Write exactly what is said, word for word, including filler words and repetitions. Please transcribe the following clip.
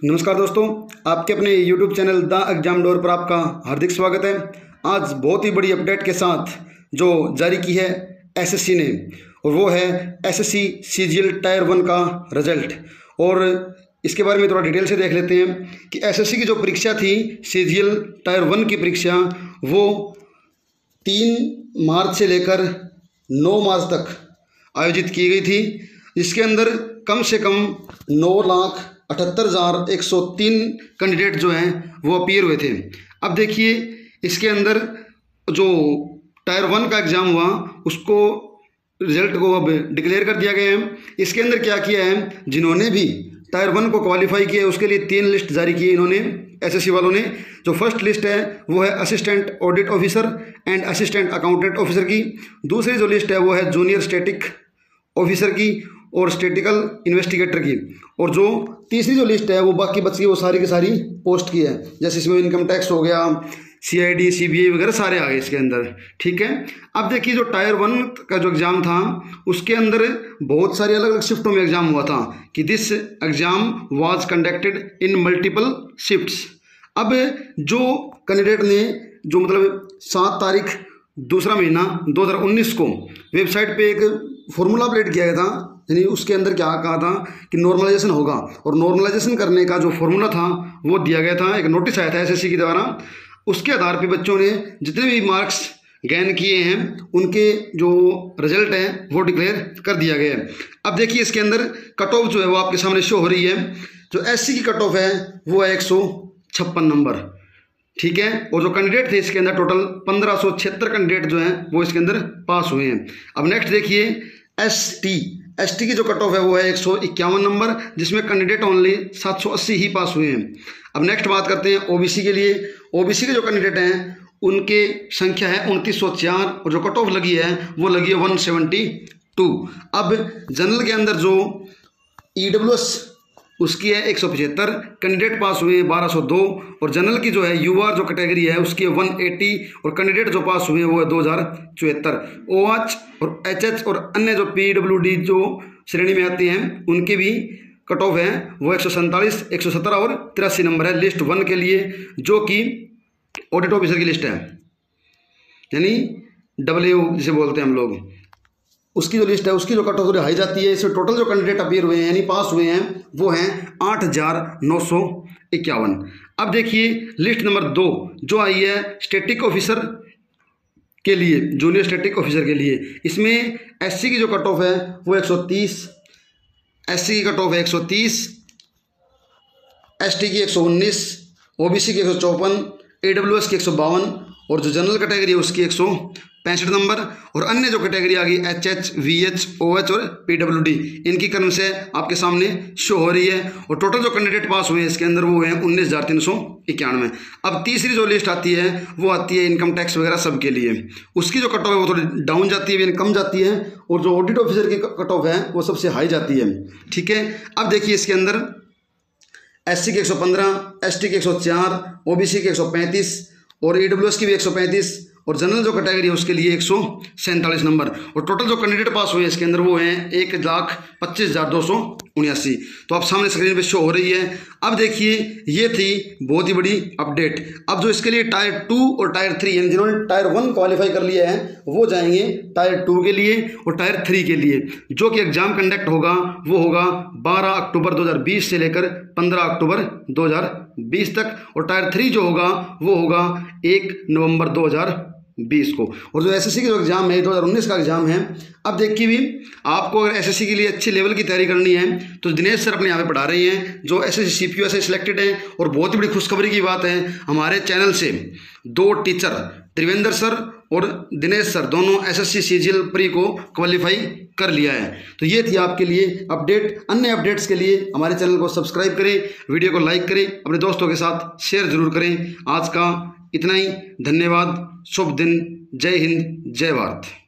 नमस्कार दोस्तों, आपके अपने YouTube channel the exam door पर आपका हार्दिक स्वागत है। आज बहुत ही बड़ी अपडेट के साथ जो जारी की है एसएससी ने, और वो है एसएससी सीजीएल टायर वन का रिजल्ट। और इसके बारे में थोड़ा डिटेल से देख लेते हैं कि एसएससी की जो परीक्षा थी सीजीएल टायर वन की परीक्षा, वो तीन मार्च से लेकर नौ मार्च तक आयोजित की गई थी, जिसके अंदर कम से कम नौ लाख अठहत्तर हज़ार एक सौ तीन कैंडिडेट जो हैं वो अपीयर हुए थे। अब देखिए, इसके अंदर जो टायर वन का एग्ज़ाम हुआ उसको रिजल्ट को अब डिक्लेयर कर दिया गया है। इसके अंदर क्या किया है, जिन्होंने भी टायर वन को क्वालिफाई किया उसके लिए तीन लिस्ट जारी की है इन्होंने, एसएससी वालों ने। जो फर्स्ट लिस्ट है वो है assistant audit officer and assistant accountant officer की। दूसरी जो लिस्ट है वो है जूनियर स्टैटिक ऑफिसर की और स्टैटिकल इन्वेस्टिगेटर की। और जो तीसरी जो लिस्ट है वो बाकी बच गई, वो सारी की सारी पोस्ट की है, जैसे इसमें इनकम टैक्स हो गया, सीआईडी, सीबीआई वगैरह सारे आ गए इसके अंदर। ठीक है, अब देखिए जो टायर वन का जो एग्ज़ाम था उसके अंदर बहुत सारी अलग अलग शिफ्टों में एग्ज़ाम हुआ था कि this exam was conducted in multiple shifts. अब जो कैंडिडेट ने जो मतलब सात तारीख दूसरा महीना दो हज़ार उन्नीस को वेबसाइट पे एक फॉर्मूला अपडेट किया गया था, यानी उसके अंदर क्या कहा था कि नॉर्मलाइजेशन होगा, और नॉर्मलाइजेशन करने का जो फॉर्मूला था वो दिया गया था, एक नोटिस आया था एसएससी के द्वारा। उसके आधार पे बच्चों ने जितने भी मार्क्स गेन किए हैं उनके जो रिजल्ट है वो डिक्लेयर कर दिया गया है। अब देखिए इसके अंदर कट ऑफ जो है वो आपके सामने शो हो रही है। जो एससी की कट ऑफ है वो है एक सौ छप्पन नंबर। ठीक है, और जो कैंडिडेट थे इसके अंदर टोटल पंद्रह सौ छिहत्तर कैंडिडेट जो हैं वो इसके अंदर पास हुए हैं। अब नेक्स्ट देखिए एस टी एस टी की जो कट ऑफ है वो है एक सौ इक्यावन नंबर, जिसमें कैंडिडेट ओनली सात सौ अस्सी ही पास हुए हैं। अब नेक्स्ट बात करते हैं ओबीसी के लिए। ओबीसी के जो कैंडिडेट हैं उनके संख्या है उनतीस सौ चार, और जो कट ऑफ लगी है वो लगी है वन सेवेंटी टू। अब जनरल के अंदर जो ईडब्ल्यूएस उसकी है एक सौ पचहत्तर, कैंडिडेट पास हुए हैं बारह सौ दो, और जनरल की जो है यूआर जो कैटेगरी है उसकी है वन अस्सी, और कैंडिडेट जो पास हुए हैं वो है दो हज़ार चौहत्तर। ओएच और एचएच और अन्य जो पीडब्ल्यूडी जो श्रेणी में आते हैं उनके भी कट ऑफ है वो एक सौ सैंतालीस, एक सौ सत्रह और तिरासी नंबर है लिस्ट वन के लिए, जो कि ऑडिट ऑफिसर की लिस्ट है, यानी डब्ल्यू जिसे बोलते हैं हम लोग, उसकी जो लिस्ट है उसकी जो कट ऑफ हाई जाती है। इसमें टोटल जो कैंडिडेट अपीयर हुए हैं यानी पास हुए हैं वो हैं आठ हज़ार नौ सौ इक्यावन। अब देखिए लिस्ट नंबर दो जो आई है स्टैटिक ऑफिसर के लिए, जूनियर स्टैटिक ऑफिसर के लिए। इसमें एससी की जो कट ऑफ है वो एक सौ तीस, एससी की कट ऑफ है एक सौ तीस, एसटी की एक सौ उन्नीस, ओबीसी की एक सौ चौपन, एडब्ल्यूएस की एक सौ बावन, और जो जनरल कैटेगरी है उसकी एक सौ पैंसठ नंबर, और अन्य जो कैटेगरी आ गई H H, V H, O H और पीडब्ल्यूडी, इनकी क्रम से आपके सामने शो हो रही है। और टोटल जो कैंडिडेट पास हुए हैं इसके अंदर वो हैं उन्नीस हज़ार तीन सौ इक्यानवे। अब तीसरी जो लिस्ट आती है वो आती है इनकम टैक्स वगैरह सब के लिए। उसकी जो कट ऑफ है वो थोड़ी डाउन जाती है, कम जाती है, और जो ऑडिट ऑफिसर की कट ऑफ है वो सबसे हाई जाती है। ठीक है, अब देखिए इसके अंदर एस सी की एक सौ पंद्रह, एस टी की एक सौ चार, ओ बी सी की एक सौ पैंतीस, और ई डब्ल्यू एस की भी एक सौ पैंतीस, और जनरल जो कैटेगरी है उसके लिए एक सौ सैंतालीस नंबर। और टोटल जो कैंडिडेट पास हुए हैं इसके अंदर वो हैं एक लाख पच्चीस हज़ार दो सौ उन्यासी। तो आप सामने स्क्रीन पे शो हो रही है। अब देखिए ये थी बहुत ही बड़ी अपडेट। अब जो इसके लिए टायर टू और टायर थ्री, यानी जिन्होंने टायर वन क्वालिफाई कर लिया है वो जाएंगे टायर टू के लिए और टायर थ्री के लिए, जो कि एग्जाम कंडक्ट होगा वो होगा बारह अक्टूबर दो हज़ार बीस से लेकर पंद्रह अक्टूबर दो हज़ार बीस तक, और टायर थ्री जो होगा वो होगा एक नवंबर दो हज़ार बीस को। और जो एसएससी की जो एग्ज़ाम है दो हज़ार उन्नीस का एग्ज़ाम है। अब देखिए भी आपको अगर एसएससी के लिए अच्छे लेवल की तैयारी करनी है तो दिनेश सर अपने यहाँ पे पढ़ा रही हैं, जो एसएससी सीपीयू से सिलेक्टेड हैं। और बहुत ही बड़ी खुशखबरी की बात है, हमारे चैनल से दो टीचर त्रिवेंद्र सर और दिनेश सर दोनों एसएससी सीजीएल प्री को क्वालिफाई कर लिया है। तो ये थी आपके लिए अपडेट। अन्य अपडेट्स के लिए हमारे चैनल को सब्सक्राइब करें, वीडियो को लाइक करें, अपने दोस्तों के साथ शेयर जरूर करें। आज का इतना ही, धन्यवाद, शुभ दिन, जय हिंद, जय भारत।